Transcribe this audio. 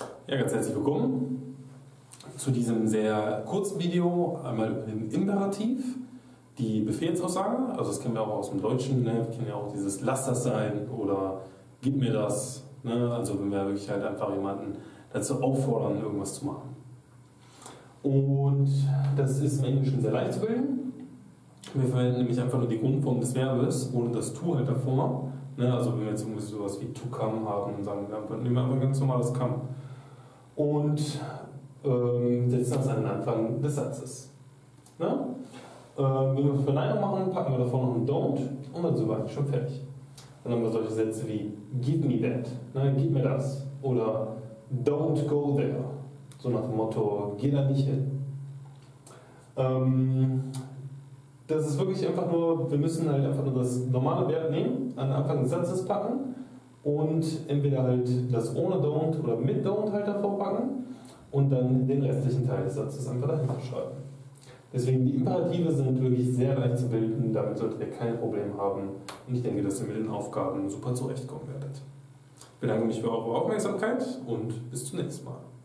Ja, ganz herzlich willkommen zu diesem sehr kurzen Video. Einmal über den Imperativ, die Befehlsaussage, also das kennen wir auch aus dem Deutschen, ne? Wir kennen ja auch dieses Lass das sein oder Gib mir das, ne? Also wenn wir wirklich halt einfach jemanden dazu auffordern, irgendwas zu machen. Und das ist im Englischen sehr leicht zu bilden. Wir verwenden nämlich einfach nur die Grundform des Verbes ohne das to halt davor. Ne? Also wenn wir jetzt irgendwie sowas wie to come haben und sagen, dann nehmen wir einfach ganz normales come. Und setzen das an den Anfang des Satzes. Ne? Wenn wir Verneinung machen, packen wir davor noch ein don't und dann sind wir eigentlich schon fertig. Dann haben wir solche Sätze wie Give me that, ne? Gib mir das. Oder Don't go there. So nach dem Motto, geh da nicht hin. Das ist wirklich einfach nur, wir müssen halt einfach nur das normale Verb nehmen, an den Anfang des Satzes packen und entweder halt das ohne don't oder mit don't halt davor packen und dann den restlichen Teil des Satzes einfach dahinter schreiben. Deswegen die Imperative sind wirklich sehr leicht zu bilden, damit solltet ihr kein Problem haben und ich denke, dass ihr mit den Aufgaben super zurechtkommen werdet. Ich bedanke mich für eure Aufmerksamkeit und bis zum nächsten Mal.